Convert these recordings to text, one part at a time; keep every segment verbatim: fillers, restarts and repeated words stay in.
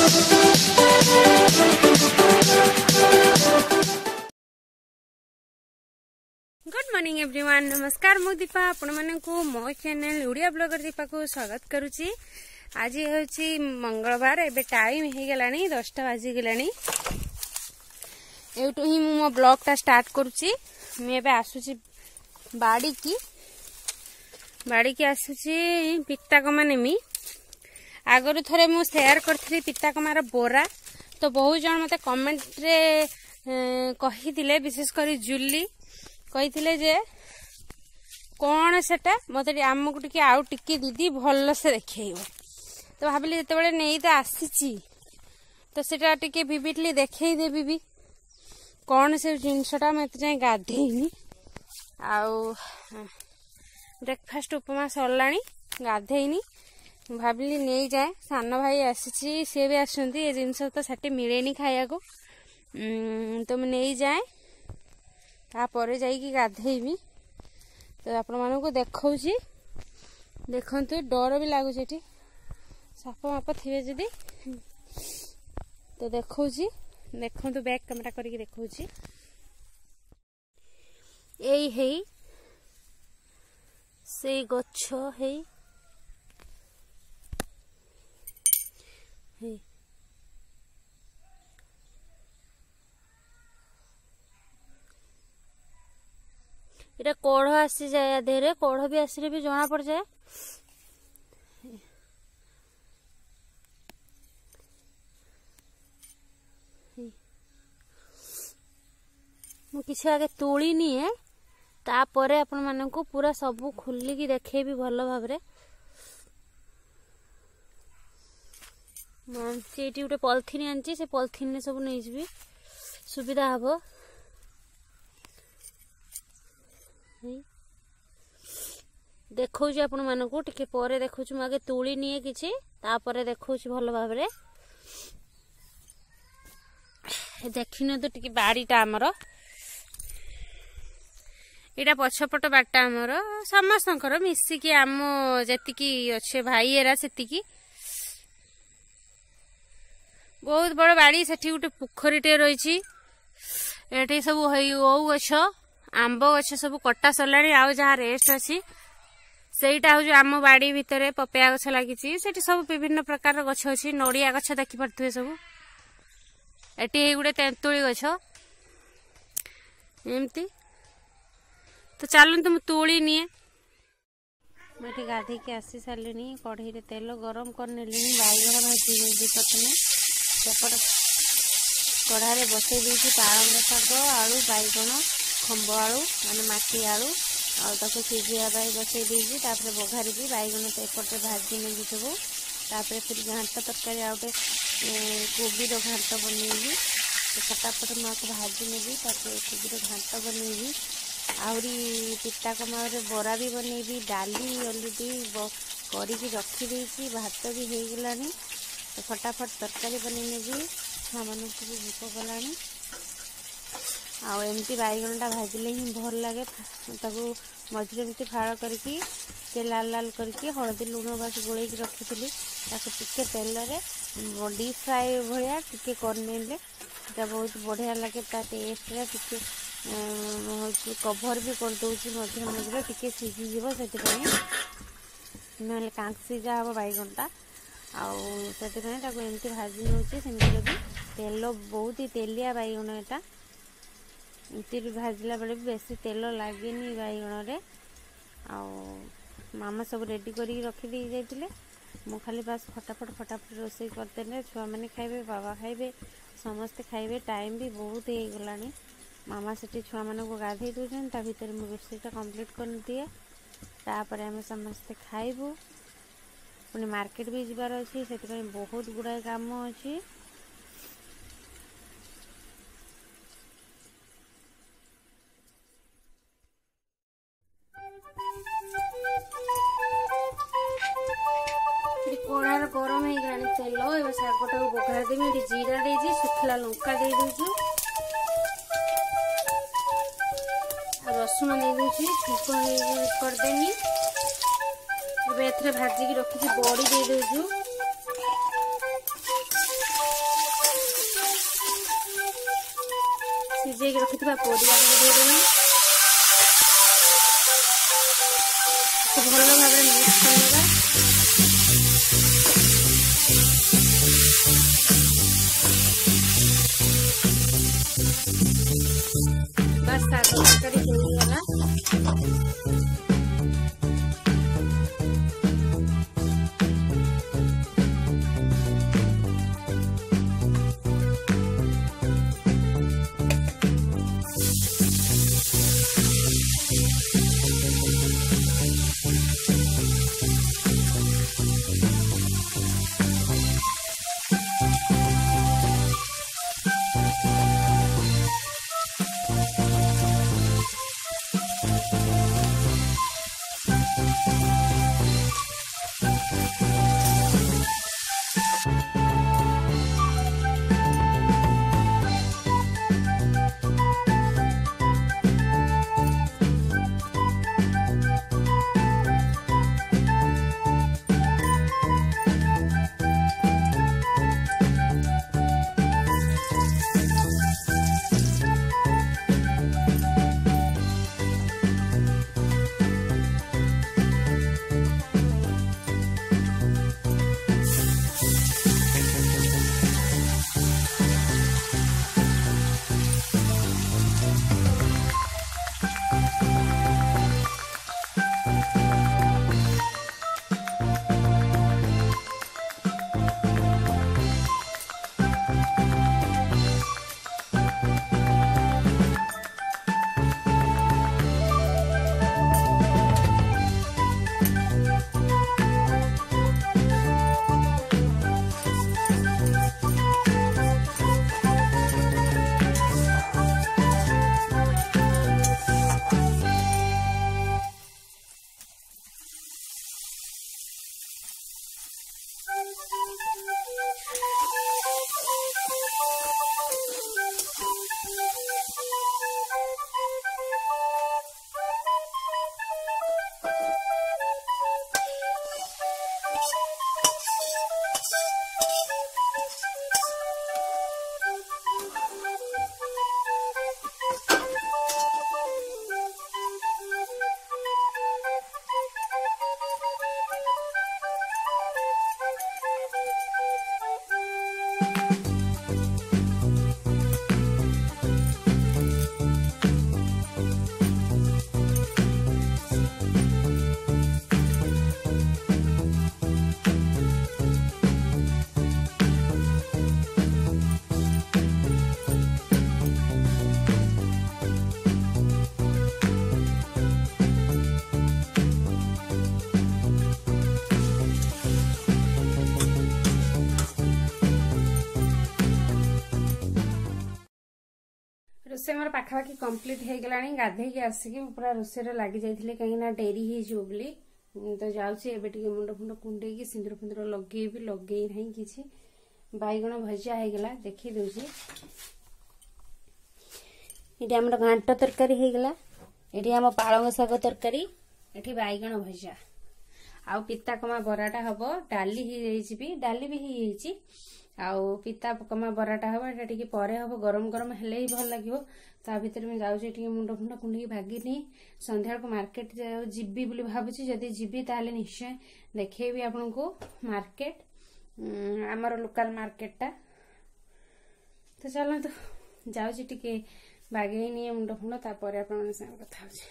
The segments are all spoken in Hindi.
गुड मॉर्निंग एवरीवन, नमस्कार। मु दीपा आपण मानकु मो चैनल ओडिया ब्लॉगर दीपा को स्वागत करुची। आज होची मंगलवार, एबे टाइम हे गेलानी दसटा बाजी गेलानी। एटू ही मो ब्लॉग टा स्टार्ट करुची। मैं एबे आसुची बाड़ी की बाड़ी की आसुची पिता कमा नेमी। आगरु थरे मु शेयर करथि पिता कमार बोरा, तो बहुत जन मते कमेंट रे कहि दिले, विशेष करी जुली कही जे कौन सेटा मत आमको टिके आउ टिके दीदी भल से देखेब। तो भाविली जो नहीं तो आसी तो सेटा टिके विविडली देखे देवी भी कौन से जिनसटा मत जाए गाधेनी। आउ ब्रेकफास्ट उपमा सरला, गाधेनी। भाविली नहीं जाए, सान भाई आसी सी भी आसुँच ये जिनस तो सेठी मिले खाया को, तो मुझे नहीं जाए तापर जाइकी गाधेबी। तो आपण मानक देखा देखु, डर भी लगुच साप माप थे जदि, तो देखा देखु बैक कैमेरा करके देखा यही है से गछ है इटा कोढ़ आसी जाए, देहरे कोढ़ भी आसले भी जना पड़ जाए। मु किसी आगे तोली नी है, तापर आपण मानक पूरा सब खोलिकी देखे भी भल भाव। ये गोटे पॉलिथिन आनी, से पॉलिथिन ने सब नहीं जी सुविधा हम। देखो आपण मानक टिके परे देखो, आगे तुली निए किछि, तापर देखो भल भाव। देखिन तो टिके बाड़ीटा आमर इटा पछपट बाटा आमर समस्तंकर मिसिकी आम जतिकी अच्छे भाई एरा सेतिकी बहुत बड़ बाड़ी। सेठी गोटे पोखरीटे रही, एठी सब ओउ गछ आंब गछ सब कटा सरला। आउ जहाँ रेस्ट अच्छी सेटा हूँ आम बाड़ी भितर पपया गछ लगी, सब विभिन्न प्रकार गछ अच्छी। नड़िया गछ देखी पारे सब, एटी गोटे तेंतुली गछ एमती। तो चलते मुझे तोली निए। मुझे गाधे के आसी सारे कढ़ई रे तेल गरम कर नेली, बैगण भाजी नेली। प्रथम सेपट कढ़ाई बसई देती पालंग शाग, आलू बैगण खंब आलू माने माटी आलू आउ सीझा बसई देती, बघारी बैगण तो एपटे भाजी नेली सब। तापर फिर घाट तरकारी आउटे कोबी घाट बनैली, फटाफट मुझे भाजी नेली। कोबी घाट बनैली, आहरी पिता कमार बरा भी बनैली, डाली अलरेडी करके रखी भात भी हो गलानी। तो फटाफट तरकारी बनैनेबी, छुआ मानक भी भूक गलानी। आउ एमती बैगणटा भाजिले ही भल लगे। ताकू मझे एमती फाड़ करके लाल लाल करके हलदी लुण बास गोल रखी, टिके तेल डीप फ्राए भाया टिके करने बहुत बढ़िया लगे। टेस्ट टिके कभर भी करदे मझे मझे टिके सीझीज से कांसी जा हम बैगणटा आती एमती भाजी नौचे। सेमती भी तेल बहुत ही तेलिया बैगण एटा, एमती भी भाजला बेले भी बेसी तेल लगे बैगण। मामा सब रेडी करके रखी दे जाइए, मु खाली बास फटाफट फटाफट रोषे करदे। छुआ मैंने खाइबे, बाबा खाइबे, समस्ते खाइबे। टाइम भी बहुत हो गलानी। मामा से छुआ मान को गाधे दूसरी, ता भीतर मु रोषेटा कंप्लीट कर दिए। तापर आम समस्ते खाइबू। पुणी मार्केट भी जबार अच्छी, से बहुत गुड़ाए काम अच्छी। कड़ार गरम हो गला तेल, ए शागटा बघार देवी। जीरा दे सुखला लंका दे दूँ, रसुण दे दूँ, छुक करदेनी। भाजिकी रखी बड़ी दे दूँ, भिजेक रखिथिबा परिया देदेबा भल भाव मिक्स करदेबा। बस तरकारी होगला। रोसे मोर पाखापाखि कम्प्लीट हो गला। गाधे की आसिक पूरा रोसे लगी जाइए कहीं डेरी हो बोली तो जाऊँगी एबे टिके मुंड फुंड कुंडे सिंदूर फिंदूर लगे भी लगे ना कि बैगण भजा हो गला देखी दूसरी। ये आम घांट तरकारी हो गला। ये आम पालंग शाग तरकारी ये बैगण भजा आउ पिता कमा बराटा हम डाली भी डाली भी ही आउ पिता कमा बराटा हम ये पर हम गरम गरम हेले ही भल लगे। ता भीतर मैं जाऊँगी मुंड फुंड कुंडी भागिनी संध्या को मार्केट जीवी बोली भावुची जदि जीवी ताले निश्चय देखेबी आपन को मार्केट आमर लोकल मार्केटटा। तो चलतु जाऊँगी टिके बागे नहीं मुंड फुंड तापर आपन संग कथा होछि।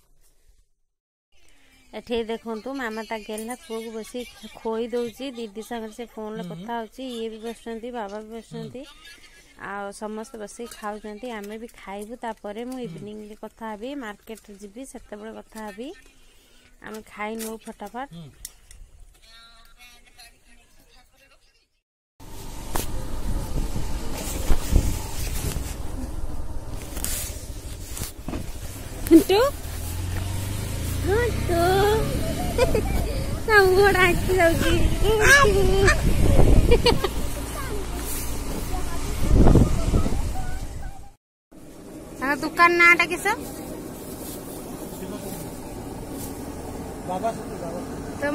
एठे देखंतु मामा ता गेला पुओ को बसी खोई दउची दीदी संग से फोन ले कथा होची। ये भी बसचंती बाबा भी बसचंती आ समस्त बसी खाउचंती। आमे भी खाइबु तापरे मु इवनिंग ले कथा हबी मार्केट जिबी सेते बळे कथा हबी। आमे खाइ नो फटाफट। हंटू हंटू हम गोड़ आकी जाउची। आ दुकान नाटा किस बाबा तुम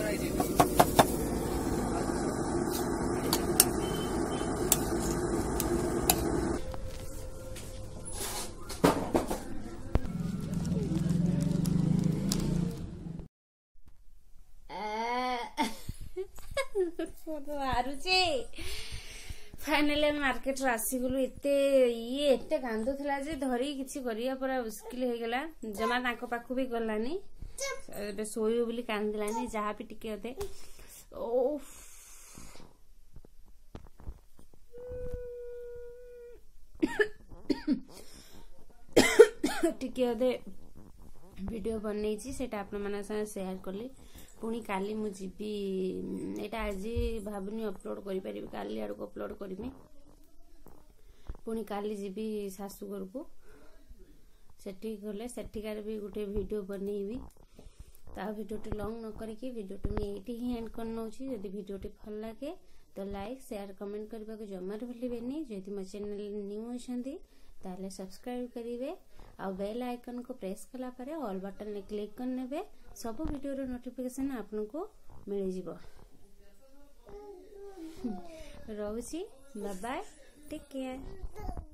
फाइनाली मार्केट आसीगलु एते ये एते कांदुला जे धरी किछि करिया पूरा मुश्किल हो गला जमा ताको पाखु भी गलानी एबे सोयो बोली कांदिलानी जहा भी टिके होते ओफ टिके होते वीडियो बनई छी सेटा आपन माने संग शेयर करली पुणी काली मु जीबी एटा आज भाबनी अपलोड करि परिबी काली आड़ को अपलोड करमी पुणी काली जीबी सासुघर को सेठी गले सेठिकार भी गोटे वीडियो बनईबी ता वीडियोटी लॉन्ग न करके वीडियोटी में एटी ही एंड कर नउची यदि वीडियोटी भल लागे तो लाइक शेयर कमेंट करबा को जमार भूलिबेनी यदि मो चैनल न्यू होछंती ताले सब्सक्राइब करिवे आ बेल आइकन को प्रेस कला परे ऑल बटन ने क्लिक कर नेबे सब वीडियो रो नोटिफिकेशन आपन को मिल जिवो रहउची बाय बाय टेक केयर।